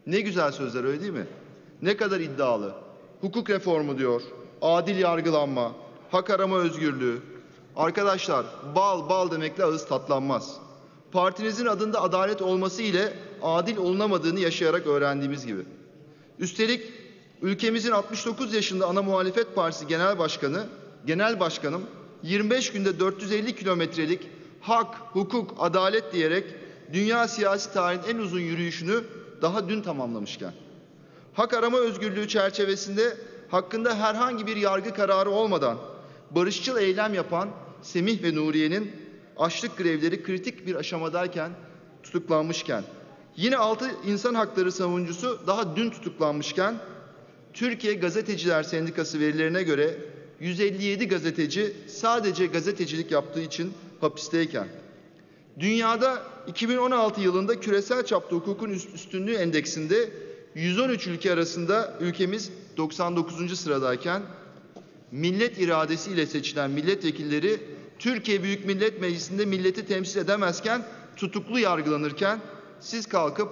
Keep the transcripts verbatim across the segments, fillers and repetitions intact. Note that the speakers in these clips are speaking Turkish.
Ne güzel sözler, öyle değil mi? Ne kadar iddialı. Hukuk reformu diyor, adil yargılanma, hak arama özgürlüğü. Arkadaşlar, bal bal demekle ağız tatlanmaz. Partinizin adında adalet olması ile adil olunamadığını yaşayarak öğrendiğimiz gibi. Üstelik ülkemizin altmış dokuz yaşında ana muhalefet partisi genel başkanı, genel başkanım yirmi beş günde dört yüz elli kilometrelik hak, hukuk, adalet diyerek dünya siyasi tarihinin en uzun yürüyüşünü daha dün tamamlamışken, hak arama özgürlüğü çerçevesinde hakkında herhangi bir yargı kararı olmadan barışçıl eylem yapan Semih ve Nuriye'nin açlık grevleri kritik bir aşamadayken tutuklanmışken, yine altı insan hakları savunucusu daha dün tutuklanmışken, Türkiye Gazeteciler Sendikası verilerine göre yüz elli yedi gazeteci sadece gazetecilik yaptığı için hapisteyken, dünyada iki bin on altı yılında küresel çapta hukukun üstünlüğü endeksinde yüz on üç ülke arasında ülkemiz doksan dokuzuncu sıradayken, millet iradesiyle seçilen milletvekilleri Türkiye Büyük Millet Meclisi'nde milleti temsil edemezken, tutuklu yargılanırken siz kalkıp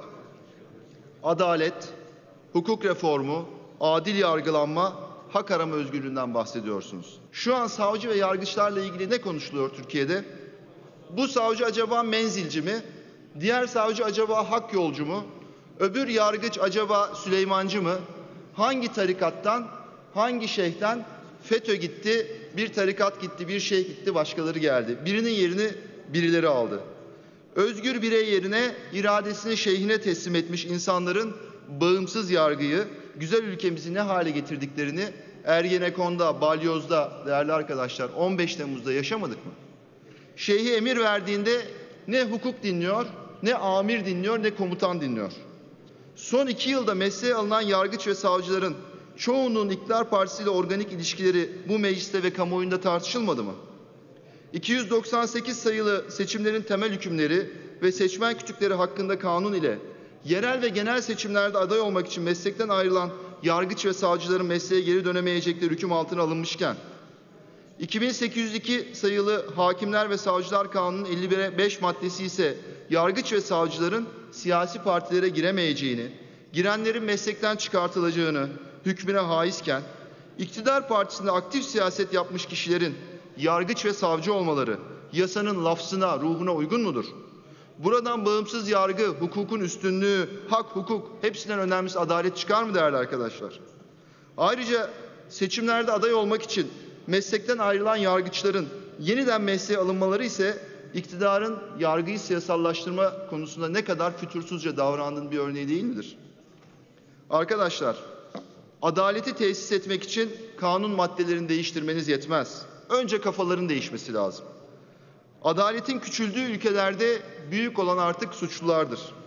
adalet, hukuk reformu, adil yargılanma, hak arama özgürlüğünden bahsediyorsunuz. Şu an savcı ve yargıçlarla ilgili ne konuşuluyor Türkiye'de? Bu savcı acaba menzilci mi? Diğer savcı acaba hak yolcu mu? Öbür yargıç acaba Süleymancı mı? Hangi tarikattan, hangi şeyhten FETÖ gitti, bir tarikat gitti, bir şeyh gitti, başkaları geldi. Birinin yerini birileri aldı. Özgür birey yerine iradesini şeyhine teslim etmiş insanların bağımsız yargıyı, güzel ülkemizi ne hale getirdiklerini Ergenekon'da, Balyoz'da değerli arkadaşlar on beş Temmuz'da yaşamadık mı? Şeyhi emir verdiğinde ne hukuk dinliyor, ne amir dinliyor, ne komutan dinliyor. Son iki yılda mesleğe alınan yargıç ve savcıların çoğunun iktidar partisiyle organik ilişkileri bu mecliste ve kamuoyunda tartışılmadı mı? iki yüz doksan sekiz sayılı seçimlerin temel hükümleri ve seçmen kütükleri hakkında kanun ile yerel ve genel seçimlerde aday olmak için meslekten ayrılan yargıç ve savcıların mesleğe geri dönemeyecekleri hüküm altına alınmışken, iki bin sekiz yüz iki sayılı Hakimler ve Savcılar Kanunu'nun elli bire beş maddesi ise yargıç ve savcıların siyasi partilere giremeyeceğini, girenlerin meslekten çıkartılacağını hükmüne haizken, iktidar partisinde aktif siyaset yapmış kişilerin yargıç ve savcı olmaları yasanın lafzına, ruhuna uygun mudur? Buradan bağımsız yargı, hukukun üstünlüğü, hak, hukuk hepsinden önemlisi adalet çıkar mı değerli arkadaşlar? Ayrıca seçimlerde aday olmak için meslekten ayrılan yargıçların yeniden mesleğe alınmaları ise iktidarın yargıyı siyasallaştırma konusunda ne kadar fütursuzca davrandığının bir örneği değil midir? Arkadaşlar, adaleti tesis etmek için kanun maddelerini değiştirmeniz yetmez. Önce kafaların değişmesi lazım. Adaletin küçüldüğü ülkelerde büyük olan artık suçlulardır.